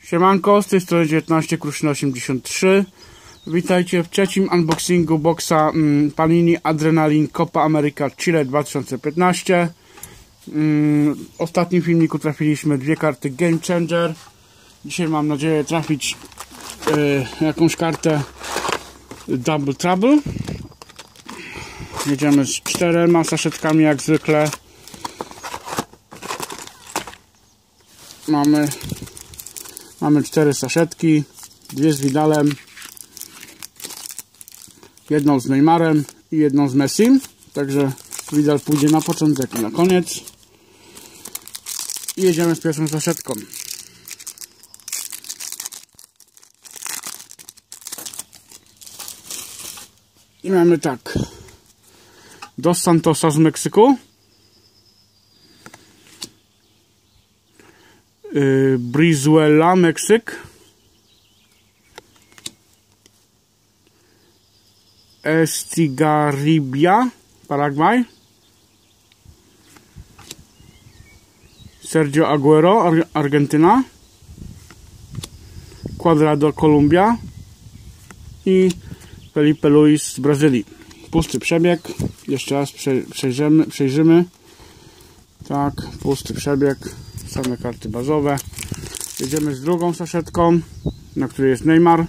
Siemanko, z tej strony 19 Kruszyn 83. Witajcie w trzecim unboxingu boxa Panini Adrenaline Copa America Chile 2015. W ostatnim filmiku trafiliśmy dwie karty Game Changer. Dzisiaj mam nadzieję trafić jakąś kartę Double Trouble. Jedziemy z 4 saszetkami jak zwykle. Mamy 4 saszetki, 2 z Vidalem, jedną z Neymarem i jedną z Messim. Także Vidal pójdzie na początek i na koniec. I jedziemy z pierwszą saszetką. I mamy tak. Dos Santosa z Meksyku. Brizuela, Meksyk. Estigarribia, Paragwaj. Sergio Aguero, Argentyna. Cuadrado, Kolumbia. I Felipe Luis z Brazylii. Pusty przebieg. Jeszcze raz przejrzymy. Tak, pusty przebieg. Same karty bazowe. Jedziemy z drugą saszetką, na której jest Neymar.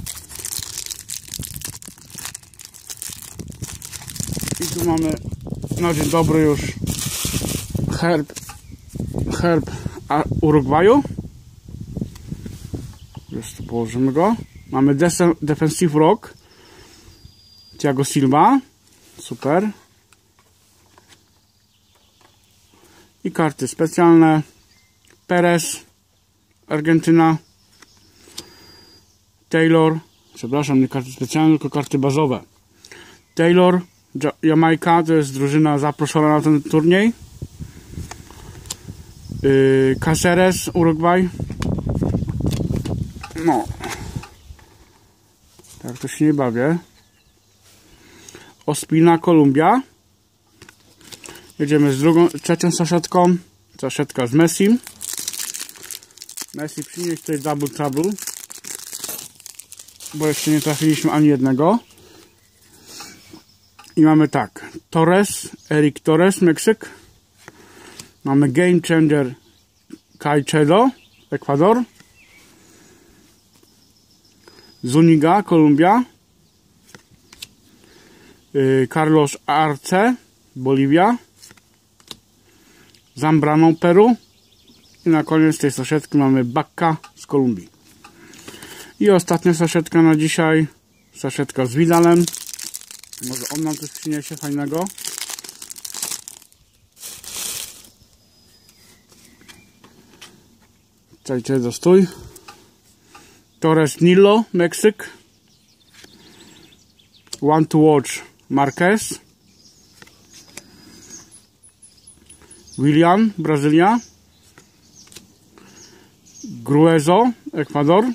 I tu mamy na dzień dobry już herb Urugwaju. Już tu położymy go. Mamy Defensive Rock Thiago Silva. Super. I karty specjalne. Perez, Argentyna. Taylor, przepraszam, nie karty specjalne, tylko karty bazowe. Taylor, Jamajka, to jest drużyna zaproszona na ten turniej. Caceres, Urugwaj. No, tak to się nie bawię. Ospina, Kolumbia. Jedziemy z trzecią saszetką. Saszetka z Messim. Messi, przynieś tutaj Double Trouble, bo jeszcze nie trafiliśmy ani jednego. I mamy tak, Eric Torres, Meksyk. Mamy Game Changer Caicedo, Ekwador. Zuniga, Kolumbia. Carlos Arce, Boliwia. Zambrano, Peru. I na koniec tej saszetki mamy Bakka z Kolumbii. I ostatnia saszetka na dzisiaj. Saszetka z Vidalem. Może on nam coś przyniesie fajnego. Czekajcie, dostój. Torres Nilo, Meksyk. One to Watch, Marquez. Willian, Brazylia. Gruezo, Ekwador.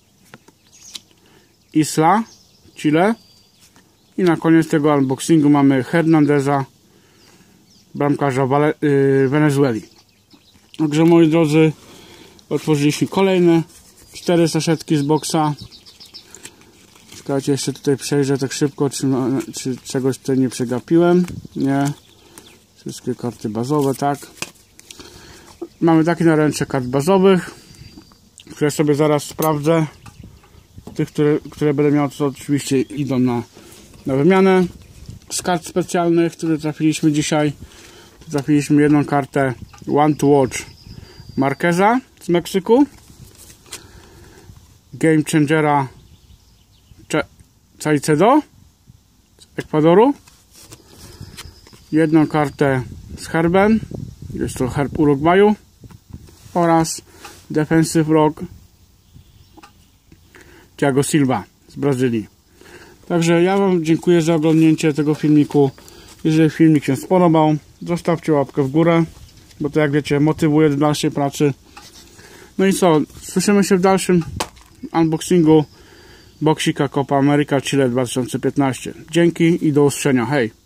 Isla, Chile. I na koniec tego unboxingu mamy Hernandeza, bramkarza Wenezueli. Także moi drodzy, otworzyliśmy kolejne 4 saszetki z boxa. Czekajcie, jeszcze tutaj przejrzę tak szybko, czy czegoś tutaj nie przegapiłem. Nie. Wszystkie karty bazowe, tak. Mamy takie naręcze kart bazowych, które sobie zaraz sprawdzę. Tych, które będę miał, to oczywiście idą na wymianę. Z kart specjalnych, które trafiliśmy dzisiaj, trafiliśmy jedną kartę One to Watch Marqueza z Meksyku. Game Changera Caicedo z Ekwadoru. Jedną kartę z herbem, jest to herb Urugwaju. Oraz Defensive Rock Thiago Silva z Brazylii. Także ja wam dziękuję za oglądnięcie tego filmiku. Jeżeli filmik się spodobał, zostawcie łapkę w górę, bo to, jak wiecie, motywuje do dalszej pracy. No i co, słyszymy się w dalszym unboxingu boxika Copa America Chile 2015. Dzięki i do usłyszenia. Hej!